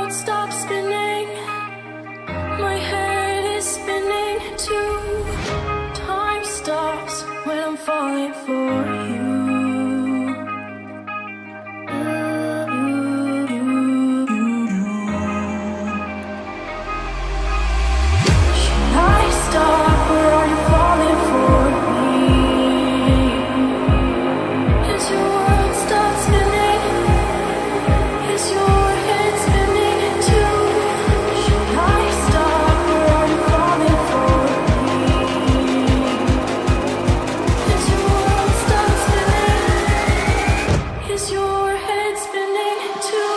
world stops spinning, my head is spinning too. Time stops when I'm falling for you. Should I stop or are you falling for me? Is your world stop spinning? Is your head spinning too? Should I stop or are you falling for me? Is your world stop spinning? Is your head spinning too?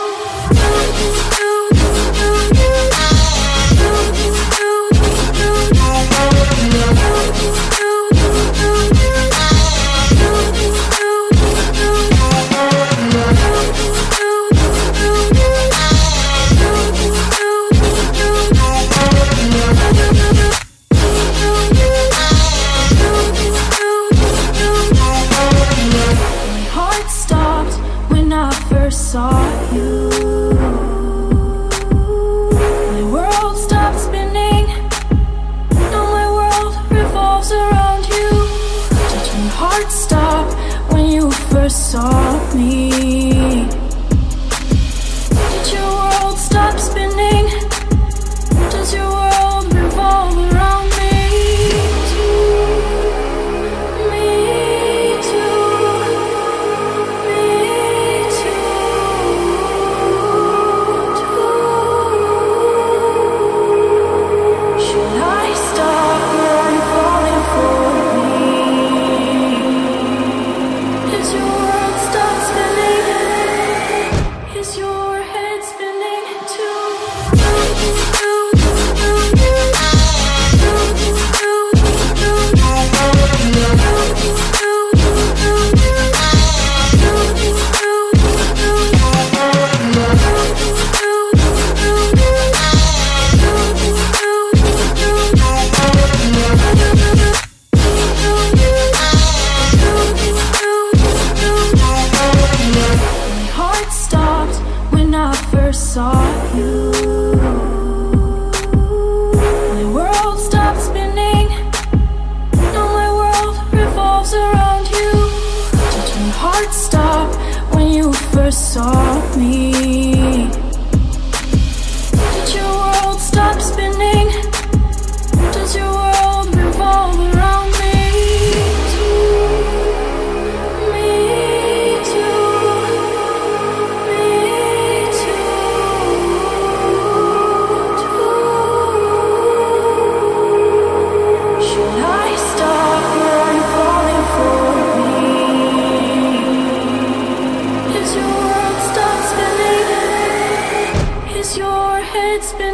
My heart stopped when I first saw you. My world stopped spinning. Now my world revolves around you. Did your heart stop when you first saw me? Did your world stop spinning? Does your world revolve around me? Me too. Me too. Should I stop or are you falling for me? Is your world stop spinning? Is your head spinning too? My heart stopped when I first saw you. My world stopped spinning. Now my world revolves around you. Did your heart stop when you first saw me? Did your world stop spinning? Does your world revolve around me? Me too. Me too. Should I stop or are you falling for me? Is your world stop spinning? Is your head spinning?